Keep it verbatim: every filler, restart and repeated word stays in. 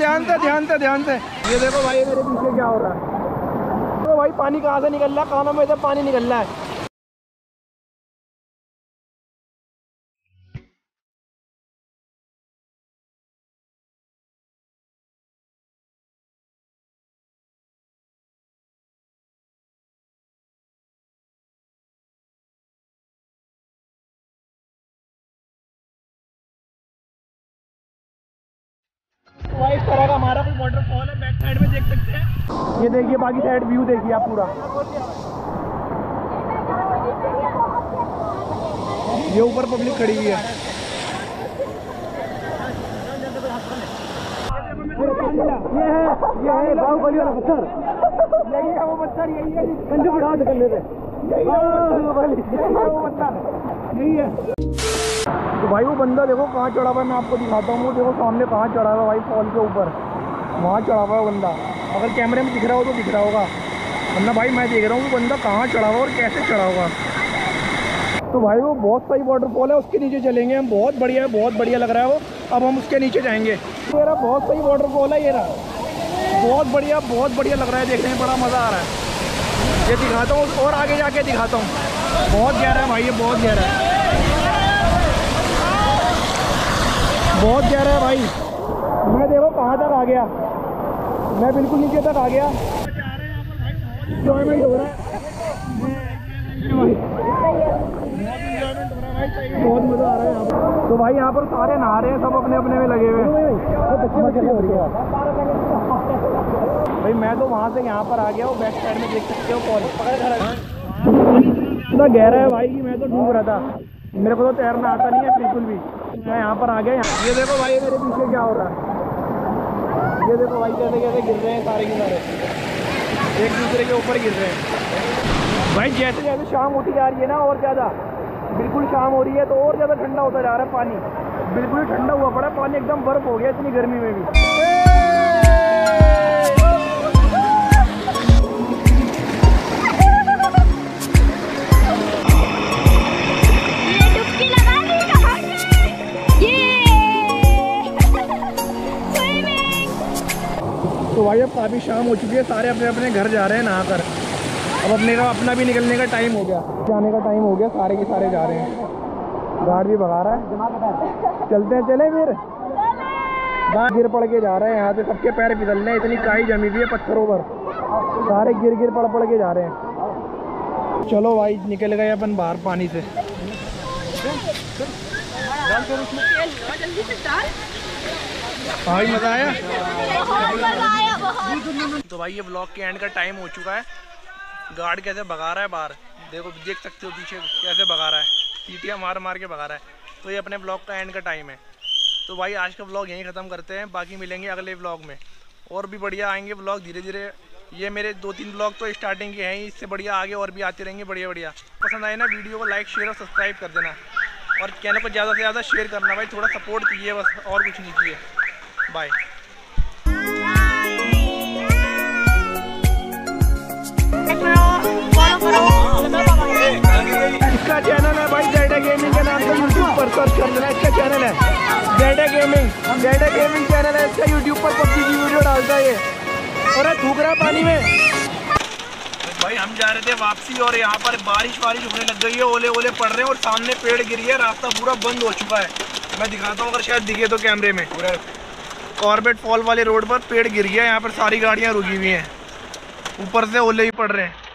ध्यान से ध्यान से ध्यान से। ये देखो भाई मेरे पीछे क्या हो रहा है। तो भाई पानी कहाँ से निकल रहा है, कानों में से पानी निकल रहा है। भाई इस तरह का हमारा कोई वाटरफॉल है, बैक साइड में देख सकते हैं। ये देखिए बाकी साइड व्यू देखिए आप पूरा। ये ऊपर पब्लिक खड़ी हुई है। ये है ये है बाहुबली वाला पत्थर, यही है वो पत्थर, यही है कंधे बढ़ा दे कंधे पे, यही है वो पत्थर, यही है। तो भाई वो बंदा देखो कहाँ चढ़ा हुआ है, मैं आपको दिखाता हूँ। वो देखो सामने कहाँ चढ़ा हुआ है भाई, फॉल के ऊपर वहाँ चढ़ा हुआ है बंदा। अगर कैमरे में दिख रहा हो तो दिख रहा होगा, वरना भाई मैं देख रहा हूँ वो बंदा कहाँ चढ़ा हुआ और कैसे चढ़ा होगा। तो भाई वो बहुत सही वाटरफॉल है, उसके नीचे चलेंगे हम। बहुत बढ़िया है, बहुत बढ़िया लग रहा है वो। अब हम उसके नीचे जाएंगे। मेरा बहुत सही वाटरफॉल है ये रहा, बहुत बढ़िया बहुत बढ़िया लग रहा है, देखने में बड़ा मज़ा आ रहा है। ये दिखाता हूँ और आगे जाके दिखाता हूँ। बहुत गहरा है भाई, ये बहुत गहरा है, बहुत गहरा है भाई। मैं देखो कहाँ तक आ गया, मैं बिल्कुल नीचे तक आ गया। इंजॉयमेंट हो रहा है, बहुत मज़ा आ रहा है यहाँ पर। तो भाई यहाँ पर सारे नहा रहे हैं, सब अपने अपने में लगे हुए हैं। भाई मैं तो वहाँ से यहाँ पर आ गया, वो बैक साइड में देख सकते हो कॉल इतना गहरा है भाई कि मैं तो डूब रहा था। मेरे को तो तैरना आता नहीं है बिल्कुल भी। मैं यहाँ पर आ गया। ये देखो भाई मेरे पीछे क्या हो रहा है, ये देखो भाई कैसे कैसे गिर रहे हैं सारे के सारे, एक दूसरे के ऊपर गिर रहे हैं। भाई जैसे जैसे शाम होती जा रही है ना, और ज़्यादा बिल्कुल शाम हो रही है तो और ज़्यादा ठंडा होता जा रहा है पानी। बिल्कुल ठंडा हुआ पड़ा पानी, एकदम बर्फ हो गया इतनी गर्मी में भी। तो भाई अब काफ़ी शाम हो चुकी है, सारे अपने अपने घर जा रहे हैं नहाकर। अब अपने का अपना भी निकलने का टाइम हो गया, जाने का टाइम हो गया, सारे के सारे जा रहे हैं। गाड़ी भी भगा रहा है, चलते हैं चले फिर। बाहर गिर पड़ के जा रहे हैं, यहाँ से सबके पैर फिसल रहे हैं, इतनी काई जमी हुई है पत्थरों पर, सारे गिर गिर पड़ पड़ के जा रहे हैं। चलो भाई निकल गए अपन बाहर पानी से। भाई मज़ा आया, तो भाई ये ब्लॉग के एंड का टाइम हो चुका है। गार्ड कैसे भगा रहा है बाहर, देखो देख सकते हो पीछे कैसे भगा रहा है, सीटियाँ मार मार के भगा रहा है। तो ये अपने ब्लॉग का एंड का टाइम है। तो भाई आज का ब्लॉग यहीं ख़त्म करते हैं, बाकी मिलेंगे अगले ब्लॉग में। और भी बढ़िया आएंगे ब्लॉग धीरे धीरे। ये मेरे दो तीन ब्लॉग तो स्टार्टिंग के हैं, इससे बढ़िया आगे और भी आते रहेंगे बढ़िया बढ़िया। पसंद आए ना वीडियो को लाइक शेयर और सब्सक्राइब कर देना, और चैनल को ज़्यादा से ज़्यादा शेयर करना भाई, थोड़ा सपोर्ट कीजिए बस, और कुछ नहीं चाहिए। बाय। इसका चैनल है भाई जेडे गेमिंग के नाम से, यूट्यूब पर सर्च कर लेना। इसका चैनल है जेडे गेमिंग, जेडे गेमिंग चैनल है इसका। यूट्यूब पर पबजी की वीडियो डालता है ये। और थूक रहा पानी में भाई। हम जा रहे थे वापसी और यहाँ पर बारिश वारिश होने लग गई है, ओले ओले पड़ रहे हैं और सामने पेड़ गिरी है, रास्ता पूरा बंद हो चुका है। मैं दिखाता हूँ अगर शायद दिखे तो कैमरे में। पूरा कॉर्बेट फॉल वाले रोड पर पेड़ गिर गया, यहाँ पर सारी गाड़ियाँ रुकी हुई हैं, ऊपर से ओले ही पड़ रहे हैं।